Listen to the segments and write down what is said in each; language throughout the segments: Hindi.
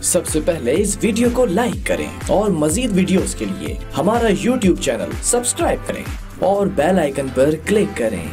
सबसे पहले इस वीडियो को लाइक करें और मजीद वीडियोस के लिए हमारा यूट्यूब चैनल सब्सक्राइब करें और बेल आइकन पर क्लिक करें।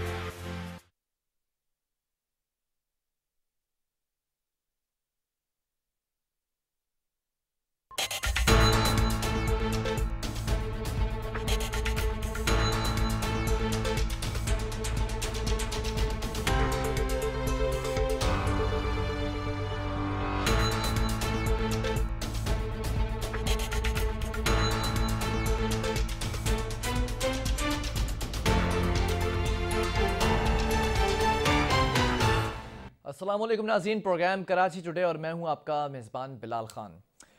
अस्सलाम वालेकुम नाज़रीन, प्रोग्राम कराची टुडे और मैं हूं आपका मेज़बान बिलाल खान।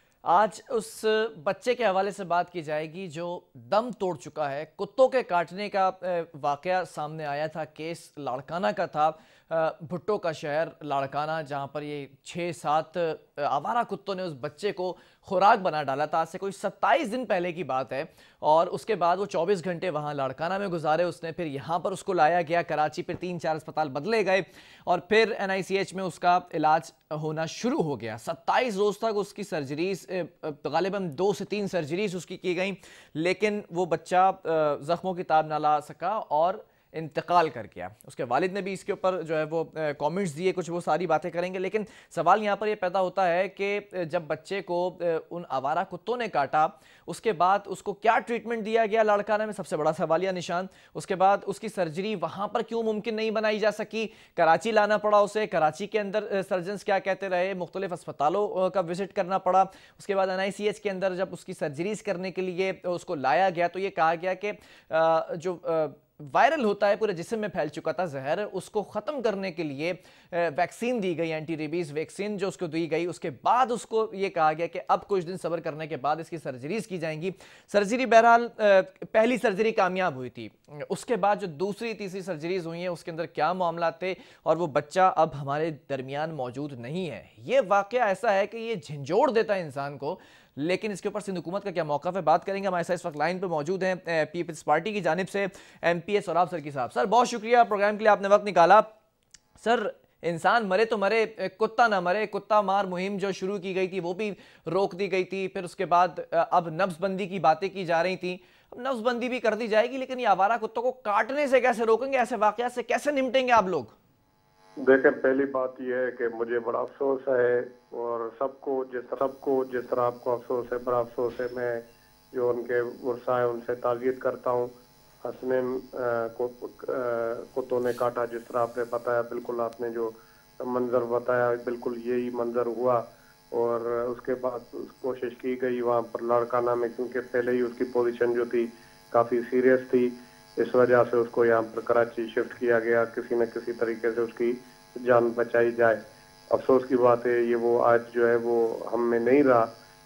आज उस बच्चे के हवाले से बात की जाएगी जो दम तोड़ चुका है। कुत्तों के काटने का वाक़या सामने आया था, केस लाड़काना का था, भुट्टो का शहर लाड़काना, जहां पर ये 6-7 आवारा कुत्तों ने उस बच्चे को खुराक बना डाला था। आज से कोई 27 दिन पहले की बात है और उसके बाद वो 24 घंटे वहाँ लाड़काना में गुजारे उसने। फिर यहाँ पर उसको लाया गया कराची, फिर 3-4 अस्पताल बदले गए और फिर NICH में उसका इलाज होना शुरू हो गया। 27 रोज़ तक उसकी सर्जरीज, गालिबन 2 से 3 सर्जरीज उसकी की गई, लेकिन वो बच्चा ज़ख्मों की ताब ना ला सका और इंतकाल कर गया। उसके वालिद ने भी इसके ऊपर जो है वो कमेंट्स दिए, कुछ वो सारी बातें करेंगे। लेकिन सवाल यहाँ पर ये पैदा होता है कि जब बच्चे को उन आवारा कुत्तों ने काटा, उसके बाद उसको क्या ट्रीटमेंट दिया गया लाड़काना में, सबसे बड़ा सवालिया निशान। उसके बाद उसकी सर्जरी वहाँ पर क्यों मुमकिन नहीं बनाई जा सकी, कराची लाना पड़ा उसे। कराची के अंदर सर्जन्स क्या कहते रहे, मुख्तलिफ अस्पतालों का विजिट करना पड़ा। उसके बाद NICH के अंदर जब उसकी सर्जरीज करने के लिए उसको लाया गया तो ये कहा गया कि जो वायरल होता है, पूरे जिस्म में फैल चुका था जहर, उसको ख़त्म करने के लिए वैक्सीन दी गई, एंटी रेबीज़ वैक्सीन जो उसको दी गई। उसके बाद उसको ये कहा गया कि अब कुछ दिन सब्र करने के बाद इसकी सर्जरीज की जाएंगी। सर्जरी बहरहाल पहली सर्जरी कामयाब हुई थी, उसके बाद जो दूसरी तीसरी सर्जरीज हुई हैं उसके अंदर क्या मामला थे और वो बच्चा अब हमारे दरमियान मौजूद नहीं है। ये वाक़या ऐसा है कि ये झंझोड़ देता है इंसान को। लेकिन इसके ऊपर सिंध हुकूमत का क्या मौक़िफ़ है, बात करेंगे। हमारे साथ इस वक्त लाइन पर मौजूद हैं पीपल्स पार्टी की जानिब से MPS और आप सर की साहब। सर बहुत शुक्रिया प्रोग्राम के लिए, आपने वक्त निकाला। सर इंसान मरे तो मरे, कुत्ता ना मरे। कुत्ता मार मुहिम जो शुरू की गई थी वो भी रोक दी गई थी। फिर उसके बाद अब नब्ज़बंदी की बातें की जा रही थी, अब नब्ज़बंदी भी कर दी जाएगी, लेकिन ये आवारा कुत्तों को काटने से कैसे रोकेंगे, ऐसे वाक़यात से कैसे निपटेंगे आप लोग? देखें, पहली बात यह है कि मुझे बड़ा अफसोस है और सबको जिस तरह आपको अफसोस है, बड़ा अफसोस है। मैं जो उनके वर्षा है उनसे ताज़ियत करता हूँ। हसनैन को कुत्तों ने काटा, जिस तरह आपने बताया, बिल्कुल आपने जो मंजर बताया बिल्कुल यही मंजर हुआ। और उसके बाद कोशिश की गई वहाँ पर लाड़काना में, क्योंकि पहले ही उसकी पोजीशन जो थी काफ़ी सीरियस थी, इस वजह से उसको यहाँ पर कराची शिफ्ट किया गया, किसी न किसी तरीके से उसकी जान बचाई जाए। अफसोस की बात है ये, वो आज जो है वो हम में नहीं रहा।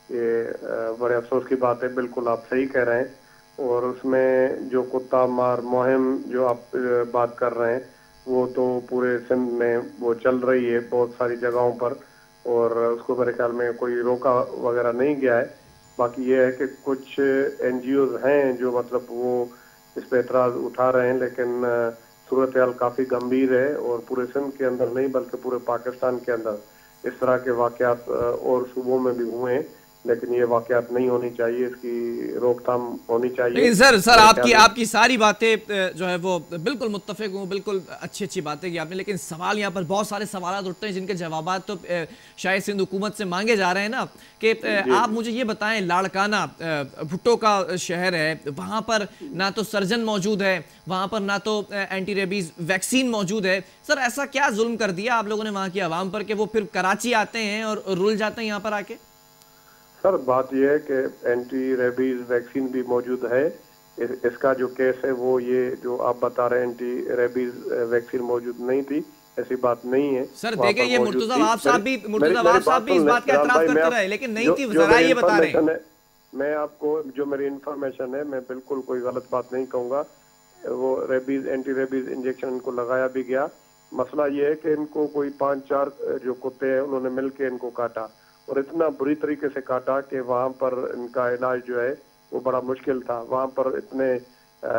ये बड़े अफसोस की बात है, बिल्कुल आप सही कह रहे हैं। और उसमें जो कुत्ता मार मुहिम जो आप बात कर रहे हैं वो तो पूरे सिंध में वो चल रही है बहुत सारी जगहों पर, और उसको मेरे ख्याल में कोई रोका वगैरह नहीं गया है। बाकी ये है कि कुछ NGOs हैं जो मतलब वो इस पर एतराज़ उठा रहे हैं, लेकिन सूरत हाल काफ़ी गंभीर है और पूरे सिंध के अंदर नहीं बल्कि पूरे पाकिस्तान के अंदर इस तरह के वाक़यात और सूबों में भी हुए हैं। लेकिन ये वाक़यात नहीं होनी चाहिए, इसकी रोकथाम होनी चाहिए। लेकिन सर आपकी सारी बातें जो है वो बिल्कुल मुत्तफ़िक हूँ, बिल्कुल अच्छी अच्छी बातें की आपने। लेकिन सवाल यहाँ पर बहुत सारे सवाल उठते हैं जिनके जवाब तो शायद सिंध हुकूमत से मांगे जा रहे हैं ना, कि आप मुझे ये बताएं, लाड़काना भुट्टो का शहर है, वहाँ पर ना तो सर्जन मौजूद है, वहाँ पर ना तो एंटी रेबीज़ वैक्सीन मौजूद है। सर ऐसा क्या जुल्म कर दिया आप लोगों ने वहाँ की आवाम पर कि वो फिर कराची आते हैं और रुल जाते हैं यहाँ पर आके? सर बात यह है कि एंटी रेबीज वैक्सीन भी मौजूद है। इसका जो केस है वो ये जो आप बता रहे हैं, एंटी रेबीज वैक्सीन मौजूद नहीं थी, ऐसी बात नहीं है। सर देखिए, ये मुर्तजा वाब साहब भी इस बात का एतराफ करते रहे, लेकिन नहीं थी, जरा ये बता रहे हैं। मैं आपको जो मेरी इंफॉर्मेशन है, मैं बिल्कुल कोई गलत बात नहीं कहूँगा। वो रेबीज एंटी रेबीज इंजेक्शन इनको लगाया भी गया। मसला ये है कि इनको कोई 5-4 जो कुत्ते हैं उन्होंने मिल के इनको काटा और इतना बुरी तरीके से काटा कि वहाँ पर इनका इलाज जो है वो बड़ा मुश्किल था। वहाँ पर इतने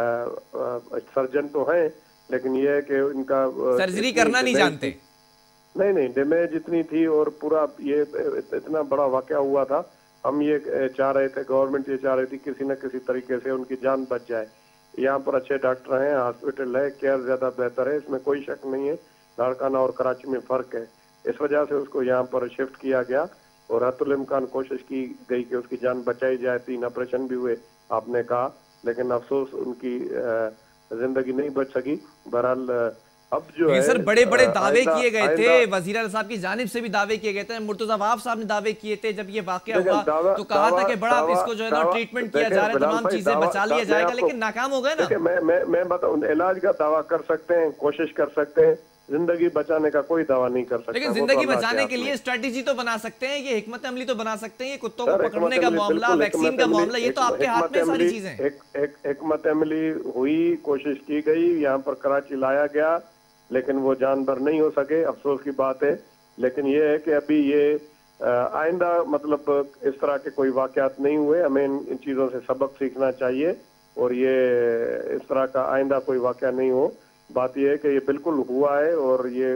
सर्जन तो हैं, लेकिन ये है कि इनका सर्जरी करना नहीं जानते। नहीं नहीं, डैमेज इतनी थी और पूरा ये इतना बड़ा वाकया हुआ था। हम ये चाह रहे थे, गवर्नमेंट ये चाह रही थी किसी न किसी तरीके से उनकी जान बच जाए। यहाँ पर अच्छे डॉक्टर हैं, हॉस्पिटल है, केयर ज्यादा बेहतर है, इसमें कोई शक नहीं है। लाड़काना और कराची में फर्क है, इस वजह से उसको यहाँ पर शिफ्ट किया गया और हतुल इम्कान कोशिश की गई कि उसकी जान बचाई जाए। 3 ऑपरेशन भी हुए आपने कहा, लेकिन अफसोस उनकी जिंदगी नहीं बच सकी। बहरहाल अब जो है सर बड़े बड़े दावे आइंदा किए गए थे, आइंदा वजीर आला साहब की जानिब से भी दावे किए गए थे, मुर्तजा वाफ साहब ने दावे किए थे जब ये वाकया देखिए, हुआ दावा तो कहा था कि बड़ा दावा इसको जो है ना दावा ट्रीटमेंट किया देखिए जा रहा है, बिलाल तमाम भाई, चीजें बचा लिया मैं जाएगा, आपको लेकिन नाकाम हो गए ना। देखिए, मैं बताऊं, इलाज का दावा कर सकते हैं, कोशिश कर सकते हैं, जिंदगी बचाने का कोई दावा नहीं कर सकता। लेकिन वो तो जिंदगी अल्लाह बचाने हाथ के में। लिए स्ट्रेटेजी तो बना सकते हैं, ये हिकमत अमली तो बना सकते हैं, ये कुत्तों को सर, पकड़ने का मामला, वैक्सीन का मामला, ये तो आपके हाथ में सारी चीजें। हिकमत अमली हुई, कोशिश की गई, यहाँ पर कराची लाया गया, लेकिन वो जानवर नहीं हो सके, अफसोस की बात है। लेकिन ये है कि अभी ये आइंदा मतलब इस तरह के कोई वाकयात नहीं हुए, हमें इन चीजों से सबक सीखना चाहिए और ये इस तरह का आइंदा कोई वाकया नहीं हो। बात यह है कि ये बिल्कुल हुआ है और ये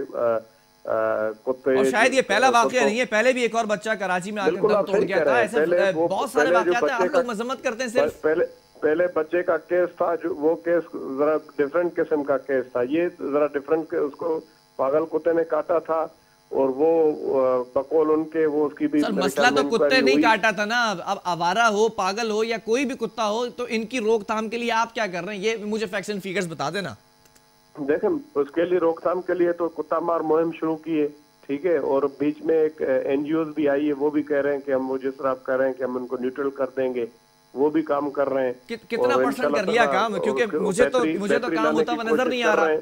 कुत्ते, और शायद ये पहला वाकया नहीं है, पहले भी एक और बच्चा कराची में आकर दम तोड़ गया था। ऐसे बहुत सारे वाकयात हैं, आप लोग मजम्मत करते हैं सिर्फ। पहले बच्चे का केस था, जो वो केस जरा डिफरेंट किस्म का केस था, ये जरा डिफरेंट, उसको पागल कुत्ते ने काटा था और वो बकौल उनके वो उसकी भी सर मसला तो कुत्ते नहीं काटा था ना, अब आवारा हो, पागल हो या कोई भी कुत्ता हो, तो इनकी रोकथाम के लिए आप क्या कर रहे हैं, ये मुझे फैक्ट्स एंड फिगर्स बता देना। देखें, उसके लिए रोकथाम के लिए तो कुत्ता मार मुहिम शुरू की है, ठीक है, और बीच में एक एनजीओ भी आई है, वो भी कह रहे हैं कि हम वो जिस तरह आप कह रहे हैं कि हम उनको न्यूट्रल कर देंगे, वो भी काम कर रहे हैं। कितना परसेंट कर लिया काम, क्योंकि मुझे तो काम होता हुआ नजर नहीं आ रहा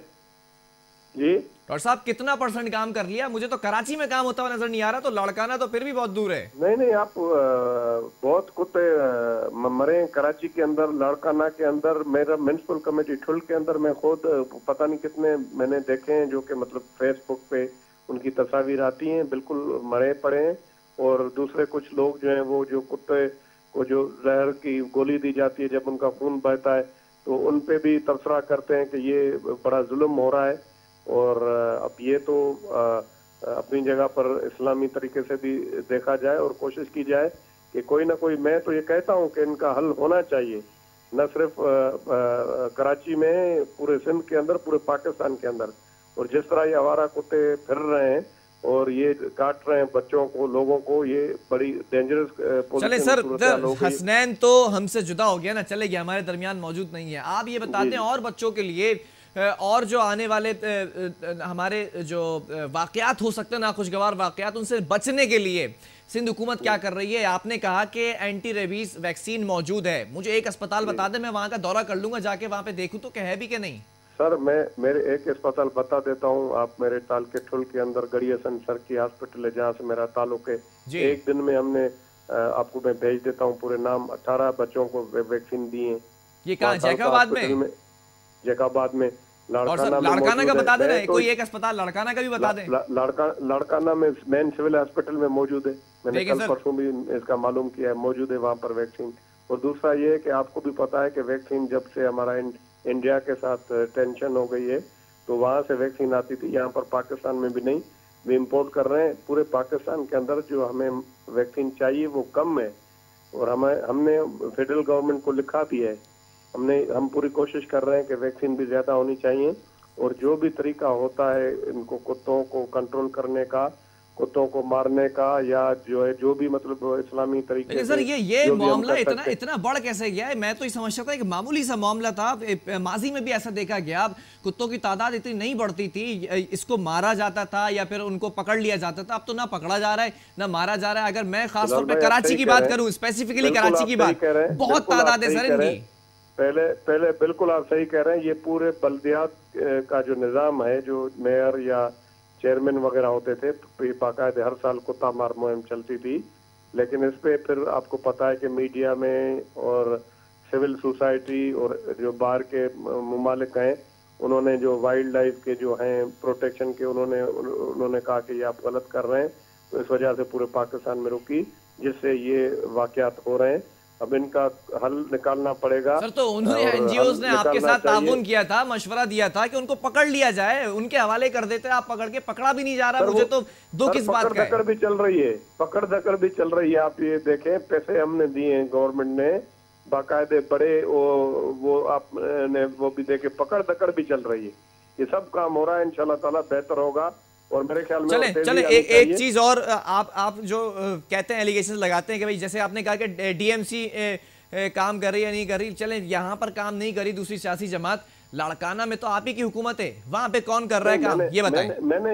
जी। डॉक्टर साहब कितना परसेंट काम कर लिया, मुझे तो कराची में काम होता हुआ नजर नहीं आ रहा, तो लड़काना तो फिर भी बहुत दूर है। नहीं, आप बहुत कुत्ते मरे कराची के अंदर, लड़काना के अंदर, मेरा म्युनिसिपल कमेटी ठुल के अंदर मैं खुद पता नहीं कितने मैंने देखे हैं, जो कि मतलब फेसबुक पे उनकी तस्वीर आती हैं, बिल्कुल मरे पड़े हैं। और दूसरे कुछ लोग जो हैं, वो जो कुत्ते को जो जहर की गोली दी जाती है जब उनका खून बहता है, तो उन पे भी तबसरा करते हैं कि ये बड़ा जुल्म हो रहा है। और अब ये तो अपनी जगह पर इस्लामी तरीके से भी देखा जाए और कोशिश की जाए कि कोई ना कोई, मैं तो ये कहता हूँ कि इनका हल होना चाहिए, न सिर्फ कराची में, पूरे सिंध के अंदर, पूरे पाकिस्तान के अंदर। और जिस तरह ये आवारा कुत्ते फिर रहे हैं और ये काट रहे हैं बच्चों को, लोगों को, ये बड़ी डेंजरस। चले सर, हसनैन तो हमसे जुदा हो गया ना, चले गया, हमारे दरमियान मौजूद नहीं है। आप ये बता दें और बच्चों के लिए और जो आने वाले हमारे जो वाकयात हो सकते हैं, नाखुशगवार वाकयात, उनसे बचने के लिए सिंध हुकूमत क्या कर रही है। आपने कहा कि एंटी रेबीज वैक्सीन मौजूद है, मुझे एक अस्पताल बता दें, मैं वहां का दौरा कर लूंगा, जाके वहां पे देखूं तो क्या है भी कि नहीं। सर, मैं मेरे एक अस्पताल बता देता हूँ, आप मेरे ताल के ठुल के अंदर गड़ियासन सर की हॉस्पिटल है, जहाँ से मेरा ताल्लुक है। एक दिन में हमने आपको मैं भेज देता हूँ पूरे नाम, 18 बच्चों को वैक्सीन दी है। ये कहाँ, जैकाबाद में? जैकाबाद में। लड़काना का बता देना, कोई एक अस्पताल लड़काना का भी बता दें। लड़काना में मेन सिविल हॉस्पिटल में मौजूद है, मैंने कल परसों भी इसका मालूम किया है, मौजूद है वहाँ पर वैक्सीन। और दूसरा ये है कि आपको भी पता है कि वैक्सीन जब से हमारा इंडिया के साथ टेंशन हो गई है, तो वहाँ से वैक्सीन आती थी, यहाँ पर पाकिस्तान में भी नहीं, वे इम्पोर्ट कर रहे हैं। पूरे पाकिस्तान के अंदर जो हमें वैक्सीन चाहिए वो कम है, और हमने फेडरल गवर्नमेंट को लिखा भी है, हम पूरी कोशिश कर रहे हैं कि वैक्सीन भी ज्यादा होनी चाहिए। और जो भी तरीका होता है इनको कुत्तों को कंट्रोल करने का, कुत्तों को मारने का, या जो है जो भी मतलब इस्लामी तरीके से। सर ये मामला इतना बढ़ कैसे गया है? मैं तो ये समझता था कि मामूली सा मामला था, माजी में भी ऐसा देखा गया, कुत्तों की तादाद इतनी नहीं बढ़ती थी, इसको मारा जाता था या फिर उनको पकड़ लिया जाता था। अब तो ना पकड़ा जा रहा है ना मारा जा रहा है। अगर मैं खासतौर पर कराची की बात करूं, स्पेसिफिकली कराची की बात, बहुत तादाद है सर इनकी। पहले बिल्कुल आप सही कह रहे हैं, ये पूरे बल्दियात का जो निज़ाम है, जो मेयर या चेयरमैन वगैरह होते थे, बाकायदे हर साल कुत्ता मार मुहिम चलती थी। लेकिन इस पे फिर आपको पता है कि मीडिया में और सिविल सोसाइटी और जो बाहर के मुमालिक हैं, उन्होंने जो वाइल्ड लाइफ के जो हैं प्रोटेक्शन के, उन्होंने कहा कि ये आप गलत कर रहे हैं, तो इस वजह से पूरे पाकिस्तान में रुकी, जिससे ये वाकयात हो रहे हैं। अब इनका हल निकालना पड़ेगा। सर तो उन्होंने और एनजीओज ने हल आपके निकालना साथ चाहिए। ताउन किया था, मशवरा दिया था कि उनको पकड़ लिया जाए, उनके हवाले कर देते, आप पकड़ के पकड़ा भी नहीं जा रहा। सर मुझे वो तो दुख सर इस बात पकड़ का है। दकड़ भी चल रही है, पकड़ दकड़ भी चल रही है। आप ये देखें, पैसे हमने दिए हैं गवर्नमेंट ने बाकायदे बड़े, वो आपने वो भी देखे, पकड़ दकड़ भी चल रही है। ये सब काम हो रहा है, इंशाल्लाह ताला बेहतर होगा। और मेरे ख्याल में और चले तेजी चले आनी एक चाहिए। चीज और, आप जो कहते हैं, एलिगेशन लगाते हैं कि भाई जैसे आपने कहा कि डीएमसी काम कर रही है नहीं कर रही, चले यहाँ पर काम नहीं करी दूसरी सियासी जमात, लाड़काना में तो आप ही की हुकूमत है, वहां पे कौन कर रहा है काम, ये बताएं।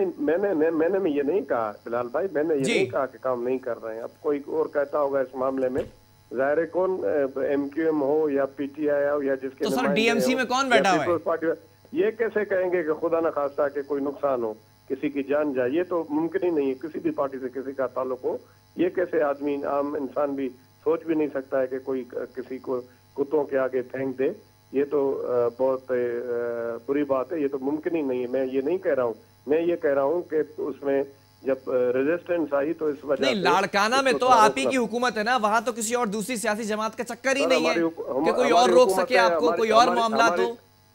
मैंने ये नहीं कहा बिलाल भाई, मैंने ये जी नहीं कहा कि काम नहीं कर रहे हैं। अब कोई और कहता होगा इस मामले में, जाहिर है कौन एमक्यूएम हो या पीटीआई हो या जिसके तो सर नुमाइंदे डीएमसी हो में कौन या बैठा हुआ है? पीपल्स पार्टी, ये कैसे कहेंगे कि खुदा न खास्ता कि कोई नुकसान हो, किसी की जान जाए? ये तो मुमकिन ही नहीं है, किसी भी पार्टी से किसी का ताल्लुक हो। ये कैसे आदमी, आम इंसान भी सोच भी नहीं सकता है कि कोई किसी को कुत्तों के आगे फेंक दे। ये तो बहुत बुरी बात है, ये तो मुमकिन ही नहीं है। मैं ये नहीं कह रहा हूँ, मैं ये कह रहा हूँ कि उसमें जब रेजिस्टेंस आई तो इस वजह नहीं, से लाड़काना में इसको तो थोड़ा आप ही रोकना। की हुकूमत है ना, वहां तो किसी और दूसरी सियासी जमात का चक्कर ही सर, नहीं है हमारी कि कोई और हमारी रोक हुकूमत सके है, आपको, कोई और मामला हो।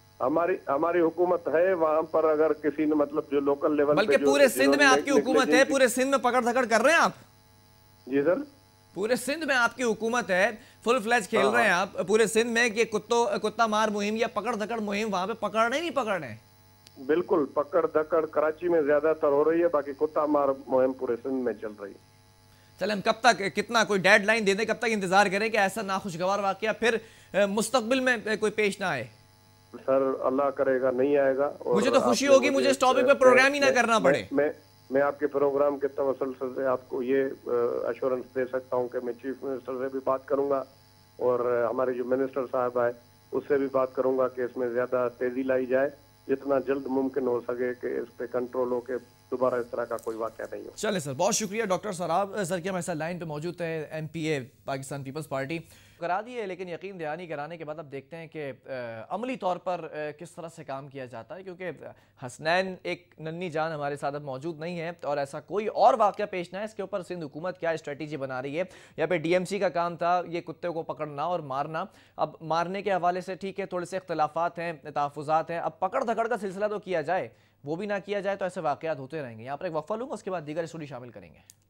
हमारी हुकूमत है। वहां पर अगर किसी ने मतलब जो लोकल लेवल बल्कि पे पूरे सिंध में आपकी हुकूमत है, पूरे सिंध में पकड़ धकड़ कर रहे हैं आप। जी सर, पूरे सिंध में आपकी हुकूमत है, फुल फ्लैज खेल रहे हैं आप पूरे सिंध में कि कुत्ता मार मुहिम या पकड़ धकड़ मुहिम वहां पे पकड़ रहे नहीं पकड़ रहे? बिल्कुल पकड़ दकड़ कराची में ज्यादातर हो रही है, बाकी कुत्ता मार मुहिम पूरे सिंध में चल रही है। चले, हम कब तक, कितना कोई डेडलाइन दे दें, कब तक इंतजार करें कि ऐसा नाखुशगवार वाकया फिर मुस्तकबिल में कोई पेश ना आए? सर अल्लाह करेगा नहीं आएगा। और मुझे तो खुशी होगी मुझे इस टॉपिक पे प्रोग्राम ही ना करना पड़े। मैं आपके प्रोग्राम के तवसल से आपको ये अश्योरेंस दे सकता हूँ कि मैं चीफ मिनिस्टर से भी बात करूंगा और हमारे जो मिनिस्टर साहब आए उससे भी बात करूंगा कि इसमें ज्यादा तेजी लाई जाए, जितना जल्द मुमकिन हो सके कि इस पे कंट्रोल हो के दोबारा इस तरह का कोई वाकया नहीं हो। चले सर, बहुत शुक्रिया डॉक्टर सराब सर के हमारे साथ लाइन पे मौजूद है, एमपीए पाकिस्तान पीपल्स पार्टी करा दी है, लेकिन यकीन दहानी कराने के बाद अब देखते हैं कि अमली तौर पर किस तरह से काम किया जाता है, क्योंकि हसनैन एक नन्ही जान हमारे साथ अब मौजूद नहीं है और ऐसा कोई और वाकया पेश ना है इसके ऊपर सिंध हुकूमत क्या स्ट्रेटेजी बना रही है। यहाँ पे डीएमसी का काम था ये कुत्ते को पकड़ना और मारना, अब मारने के हवाले से ठीक है थोड़े से इख्तलाफात हैं, तहफ़्फ़ुज़ात हैं, अब पकड़ धकड़ का सिलसिला तो किया जाए, वो भी ना किया जाए तो ऐसे वाकयात होते रहेंगे। यहाँ पर एक वक्फा लूँगा, उसके बाद दीगर स्टोरी शामिल करेंगे।